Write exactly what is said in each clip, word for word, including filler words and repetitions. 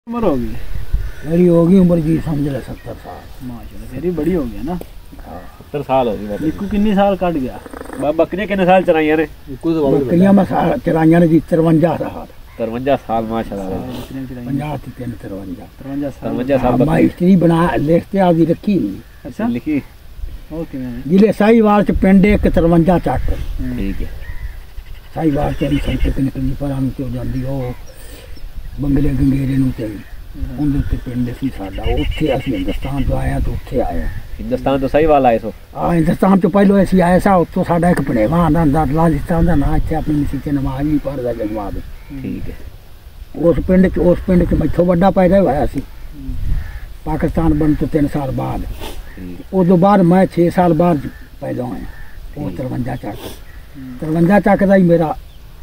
उम्र होगी मेरी होगी उम्र जी समझ ले सत्तर साल। माशाल्लाह तेरी बड़ी हो गया ना। सत्तर साल हो गए। निक्कू किन्नी साल कट गया? बकरियां किन्ने साल चराइयां ने? बकरियां मैं साल चराइयां ने जी तिरवंजा साल। तिरवंजा साल माशाल्लाह। पंजाह ते तीन तिरवंजा तिरवंजा साल तिरवंजा साल मैं हिस्ट्री बना लिखते आदि रखी नहीं। अच्छा लिखी ओके मैंने जिले साहीवाल च पिंड एक तिरवंजा चक ठीक है। साहीवाल च संत निकली पर हम तो जांदी ओ बंगले गंगेरे ਨੂੰ ਤੇ ਉਹਦੇ ਉੱਤੇ ਪਿੰਡ ਸੀ ਸਾਡਾ ਉੱਥੇ ਅਸੀਂ ਹਿੰਦੁਸਤਾਨ ਤੋਂ ਆਏ ਤਾਂ ਉੱਥੇ ਆਏ हिंदुस्तान तो सही वाला है सो ਆ ਹਿੰਦੁਸਤਾਨ ਤੋਂ ਪਹਿਲਾਂ ਅਸੀਂ ਆਏ ਸਾ ਉੱਥੋਂ ਸਾਡਾ ਇੱਕ ਭਣੇਵਾ ਆਂਦਾ ਦਾ ਰਾਜਸਥਾਨ ਦਾ ਨਾਂ ਇੱਥੇ ਆਪਣੀ ਮਸੀਤ ਨਮਾਜ਼ ਵੀ ਪੜ੍ਹਦਾ ਜਗਵਾਦ ठीक है। ਉਸ ਪਿੰਡ ਚ ਉਸ ਪਿੰਡ ਚ ਮੈਥੋਂ ਵੱਡਾ ਪੈਦਾ ਹੋਇਆ ਸੀ ਪਾਕਿਸਤਾਨ ਬਣ ਤੋਂ ਤਿੰਨ ਸਾਲ ਬਾਅਦ ਉਦੋਂ ਬਾਅਦ ਮੈਂ ਛੇ ਸਾਲ ਬਾਅਦ ਪੈਦਾ ਹੋਇਆ ਉਹ ਤਿਰਵੰਜਾ ਚੱਕ ਤਿਰਵੰਜਾ ਚੱਕ ਦਾ ਹੀ ਮੇਰਾ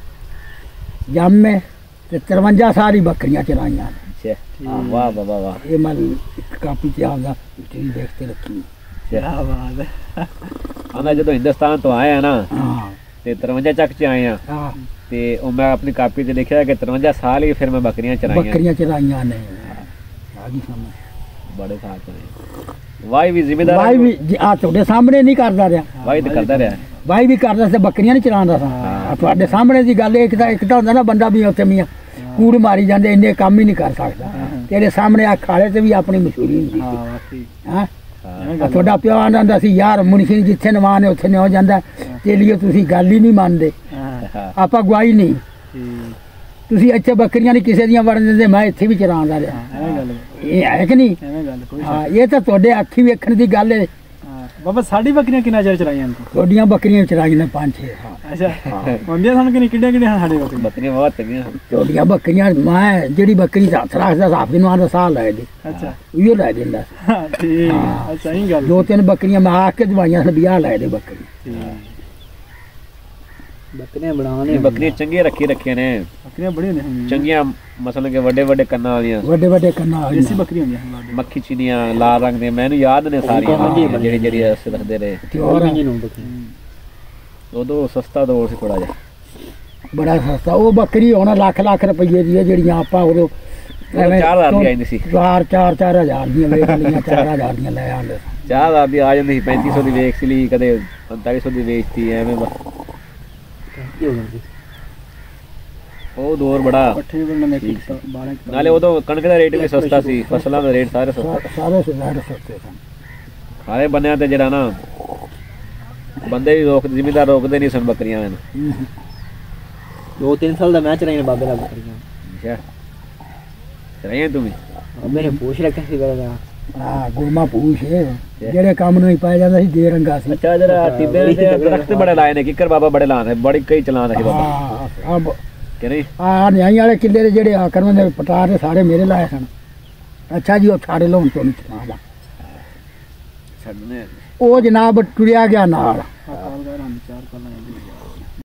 ਜੰਮ ਹੈ ਤੇ ਤਿਰਵੰਜਾ ਸਾਰੀ ਬੱਕਰੀਆਂ ਚਰਾਈਆਂ अच्छा वाह वाह वाह वाह ਇਹ ਮੈਂ ਇੱਕ ਕਾਪੀ ਤੇ ਆਪਦਾ ਹਿਸਟਰੀ ਦੇਖ ਕੇ ਰੱਖੀ क्या बात है। आना जो हिंदुस्तान तो आए हैं ना ਹਾਂ ते तिरवंजा चक च आए हैं ਹਾਂ ते ओ मैं अपनी कापी ते लिखा कि तिरवंजा साल ही फिर मैं बकरियां चराइयां ਬੱਕਰੀਆਂ ਚਰਾਈਆਂ ਨੇ ਆ ਗਈ ਸਮਝ बड़े साल चराई वाई भी जिम्मेदार ਵਾਈ ਵੀ ਆ ਤੁਹਾਡੇ ਸਾਹਮਣੇ ਨਹੀਂ ਕਰਦਾ ਰਿਹਾ वाई तो करता रहा ਵਾਈ ਵੀ ਕਰਦਾ ਸੀ ਬੱਕਰੀਆਂ ਨਹੀਂ ਚਰਾਉਂਦਾ ਸੀ ਆ ਤੁਹਾਡੇ ਸਾਹਮਣੇ ਦੀ ਗੱਲ ਇੱਕ ਤਾਂ ਇੱਕ ਤਾਂ ਹੁੰਦਾ ਨਾ ਬੰਦਾ ਵੀ ਉੱਥੇ ਮੀਆਂ ਕੂੜ ਮਾਰੀ ਜਾਂਦੇ ਇੰਨੇ ਕੰਮ ਹੀ ਨਹੀਂ ਕਰ ਸਕਦਾ ਤੇਰੇ ਸਾਹਮਣੇ ਆ ਖਾਲੇ ਤੇ ਵੀ ਆਪਣੀ ਮਸ਼ਹੂਰੀ ਹੁੰਦੀ हाँ ਸੀ वाकई ਹਾਂ ਆ ਤੁਹਾਡਾ ਪਿਓ ਆਂਦਾ ਸੀ ਯਾਰ ਮੁਨਸ਼ੀ ਜਿੱਥੇ ਨਵਾਂ ਨੇ ਉੱਥੇ ਨੇ ਹੋ ਜਾਂਦਾ ਤੇ ਲਈ ਤੁਸੀਂ ਗੱਲ ਹੀ ਨਹੀਂ ਮੰਨਦੇ हाँ ਆਪਾਂ ਗਵਾਈ ਨਹੀਂ ठीक ਤੁਸੀਂ ਇੱਥੇ ਬੱਕਰੀਆਂ ਨਹੀਂ ਕਿਸੇ ਦੀਆਂ ਵੜਨ ਦਿੰਦੇ ਮੈਂ ਇੱਥੇ ਵੀ ਚਰਾਉਂਦਾ ਰਿਹਾ हाँ एवें गल ਇਹ ਹੈ ਕਿ ਨਹੀਂ एवें गल कोई ਹਾਂ ਇਹ ਤਾਂ ਤੁਹਾਡੇ ਅੱਖੀ ਵੇਖਣ ਦੀ ਗੱਲ ਹੈ हाँ बाबा साडी बकरियां किन्ना चਿਰ ਚਰਾਈਆਂ इनको? ਤੁਹਾਡੀਆਂ ਬੱਕਰੀਆਂ ਚਰਾਈਆਂ ਨੇ ਪੰਜ ਛੇ ਸਾਲ अच्छा ਹੁੰਦੀਆਂ ਸਾਨੂੰ ਕਿ ਕਿੱਡੇ ਕਿੱਡੇ ਸਾਡੀ ਬੱਕਰੀ? बकरियां बहुत तंगियां ਤੁਹਾਡੀਆਂ ਬੱਕਰੀਆਂ ਮੈਂ ਜਿਹੜੀ ਬੱਕਰੀ ਦਾ ਹੱਥ ਰੱਖਦਾ ਸਾਫ ਨੂੰ ਆਂਦਾ ਸਾਲ ਲੈ ਦੇ अच्छा ਉਹ ਲੈ ਦਿੰਦਾ हाँ, ठीक अच्छा ही गल ਦੋ ਤਿੰਨ ਬੱਕਰੀਆਂ ਮੈਂ ਆ ਕੇ ਦਵਾਈਆਂ ਸਨ ਵਿਆਹ ਲੈ ਦੇ ਬੱਕਰੀ बकरियां बनाने बकरियां चंगी रखी रखी ने बकरियां बड़ी होंदी चंगियां मसलन के बड़े बड़े कन्ना वालियां ਵੱਡੇ ਵੱਡੇ ਕੰਨਾਂ देसी ਵਾਲੀਆਂ बकरियां होंदियां लाडे मक्खी चीनियां लाल रंग दे मैनू याद ने सारियां जेड़ी जेड़ी अस रखदे रहे ਤੇ ਹੋਰ उदो सस्ता दौर सी थोड़ा जा ਬੜਾ ਸਸਤਾ ਉਹ ਬੱਕਰੀ ਹੁਣ ਲੱਖ ਲੱਖ ਰੁਪਏ ਦੀ ਹੈ ਜਿਹੜੀਆਂ ਆਪਾਂ ਉਦੋਂ ਉਦੋਂ ਚਾਰ ਹਜ਼ਾਰ ਦੀ ਆਈ ਸੀ ਚਾਰ ਚਾਰ ਚਾਰ ਹਜ਼ਾਰ ਦੀਆਂ ਵੇਚ ਲਈਆਂ ਚਾਰ ਹਜ਼ਾਰ ਦੀਆਂ ਲੈ ਆਂਦੇ ਚਾਹ ਦਾ ਵੀ ਆ ਜਾਂਦੀ ਸੀ पैंती सौ ਦੀ ਵੇਚ ਲਈ ਕਦੇ पैंतालीस सौ ਦੀ ਵੇਚਤੀ ਐਵੇਂ ਬਸ ਉਹ ਦੌਰ ਬੜਾ पट्ठे भी ने एक बारह ਨਾਲੇ ਉਦੋਂ ਕਣਕ ਦਾ ਰੇਟ ਵੀ ਸਸਤਾ ਸੀ ਫਸਲਾਂ ਦਾ ਰੇਟ ਸਾਰੇ ਸਸਤਾ ਸਾਰੇ ਸਾਰੇ ਸਸਤੇ ਸਨ ਸਾਰੇ ਬੰਨਿਆਂ ਤੇ ਜਿਹੜਾ ਨਾ ਬੰਦੇ ਵੀ ਰੋਕ ਜ਼ਿਮੀਦਾਰ ਰੋਕਦੇ ਨਹੀਂ ਸਨ ਬੱਕਰੀਆਂ ਨੂੰ दो तीन साल ਦਾ ਮੈਂ ਚਰਾਈਆਂ ਬਾਬੇ ਦਾ ਬੱਕਰੀਆਂ ਅੱਛਾ ਚਰਾਈਆਂ ਤੂੰ ਵੀ ਮੇਰੇ ਪੂਛ ਰੱਖਿਆ ਸੀ ਬੜਾ ਹਾਂ ਗੁਰਮਾ ਪੂਛ ਜਿਹੜੇ ਕੰਮ ਨੂੰ ਹੀ ਪਾਇਆ ਜਾਂਦਾ ਸੀ ਦੇ ਰੰਗਾ ਸੀ ਅੱਛਾ ਜਰਾ ਟਿੱਬੇ ਦੇ ਦਰਖਤ ਬੜੇ ਲਾਏ ਨੇ ਕਿੱਕਰ ਬਾਬਾ ਬੜੇ ਲਾਉਂਦੇ ਬੜੀ ਕਈ ਚਲਾਉਂਦਾ ਸੀ ਬਾਬਾ ਹਾਂ ਆ ਕਿ ਨਹੀਂ ਆ ਨਿਆਈ ਵਾਲੇ ਕਿੱਲੇ ਦੇ ਜਿਹੜੇ ਆ ਕਰਮ ਦੇ ਪਟਾਰ ਦੇ ਸਾਰੇ ਮੇਰੇ ਲਾਏ ਸਨ ਅੱਛਾ ਜੀ ਉਹ ਛਾੜੇ ਲਾਉਣ ਤੋਂ ਨਹੀਂ ਚਲਾਉਂਦਾ ਛੱਡਨੇ ਉਹ ਜਨਾਬ ਟੁਰਿਆ ਗਿਆ ਨਾਲ